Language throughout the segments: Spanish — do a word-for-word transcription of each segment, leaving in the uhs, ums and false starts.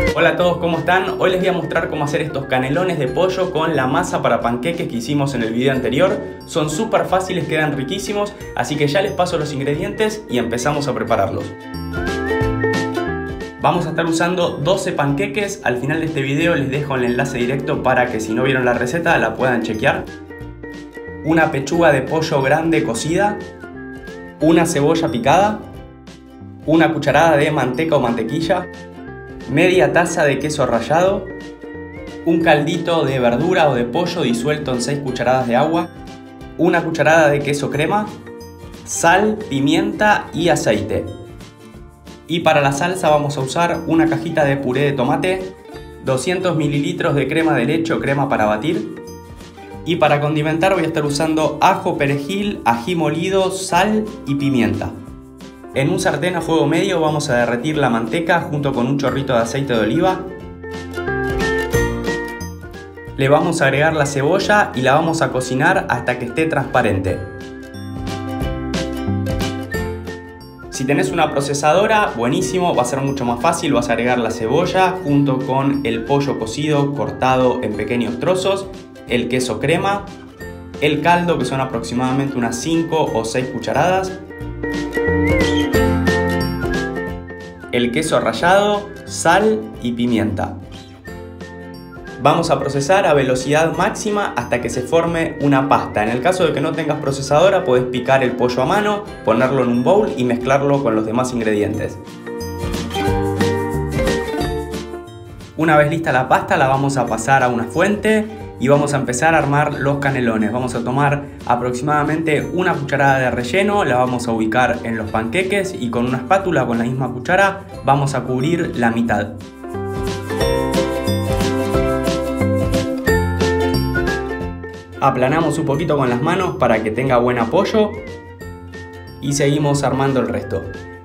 Hola a todos, ¿cómo están? Hoy les voy a mostrar cómo hacer estos canelones de pollo con la masa para panqueques que hicimos en el video anterior. Son súper fáciles, quedan riquísimos, así que ya les paso los ingredientes y empezamos a prepararlos. Vamos a estar usando doce panqueques. Al final de este video les dejo el enlace directo para que si no vieron la receta la puedan chequear. Una pechuga de pollo grande cocida, una cebolla picada, una cucharada de manteca o mantequilla, media taza de queso rallado, un caldito de verdura o de pollo disuelto en seis cucharadas de agua, una cucharada de queso crema, sal, pimienta y aceite. Y para la salsa vamos a usar una cajita de puré de tomate, doscientos mililitros de crema de leche o crema para batir. Y para condimentar voy a estar usando ajo, perejil, ají molido, sal y pimienta. En un sartén a fuego medio vamos a derretir la manteca junto con un chorrito de aceite de oliva. Le vamos a agregar la cebolla y la vamos a cocinar hasta que esté transparente. Si tenés una procesadora, buenísimo, va a ser mucho más fácil. Vas a agregar la cebolla junto con el pollo cocido cortado en pequeños trozos, el queso crema, el caldo que son aproximadamente unas cinco o seis cucharadas, el queso rallado, sal y pimienta. Vamos a procesar a velocidad máxima hasta que se forme una pasta. En el caso de que no tengas procesadora, podés picar el pollo a mano, ponerlo en un bowl y mezclarlo con los demás ingredientes. Una vez lista la pasta, la vamos a pasar a una fuente y vamos a empezar a armar los canelones. Vamos a tomar aproximadamente una cucharada de relleno, la vamos a ubicar en los panqueques y con una espátula con la misma cuchara vamos a cubrir la mitad. Aplanamos un poquito con las manos para que tenga buen apoyo y seguimos armando el resto.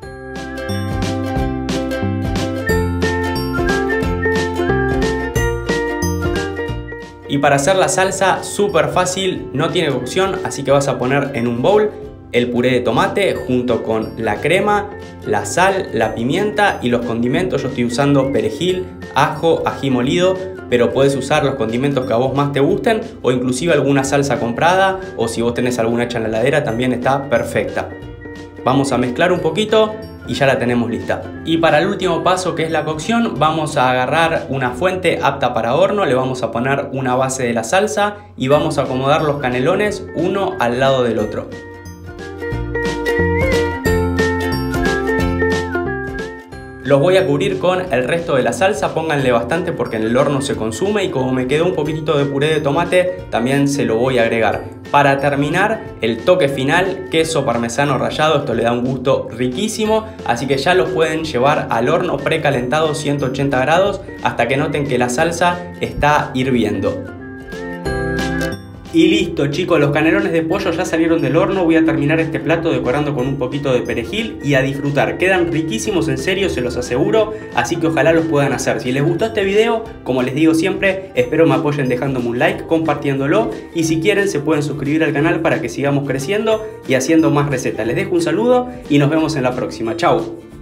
Y para hacer la salsa, súper fácil, no tiene cocción, así que vas a poner en un bowl el puré de tomate junto con la crema, la sal, la pimienta y los condimentos. Yo estoy usando perejil, ajo, ají molido, pero puedes usar los condimentos que a vos más te gusten o inclusive alguna salsa comprada, o si vos tenés alguna hecha en la heladera también está perfecta. Vamos a mezclar un poquito y ya la tenemos lista. Y para el último paso, que es la cocción, vamos a agarrar una fuente apta para horno, le vamos a poner una base de la salsa y vamos a acomodar los canelones uno al lado del otro. Los voy a cubrir con el resto de la salsa, pónganle bastante porque en el horno se consume, y como me quedó un poquitito de puré de tomate también se lo voy a agregar. Para terminar, el toque final, queso parmesano rallado, esto le da un gusto riquísimo, así que ya lo pueden llevar al horno precalentado ciento ochenta grados hasta que noten que la salsa está hirviendo. Y listo, chicos, los canelones de pollo ya salieron del horno. Voy a terminar este plato decorando con un poquito de perejil y a disfrutar. Quedan riquísimos, en serio, se los aseguro, así que ojalá los puedan hacer. Si les gustó este video, como les digo siempre, espero me apoyen dejándome un like, compartiéndolo, y si quieren se pueden suscribir al canal para que sigamos creciendo y haciendo más recetas. Les dejo un saludo y nos vemos en la próxima. Chau.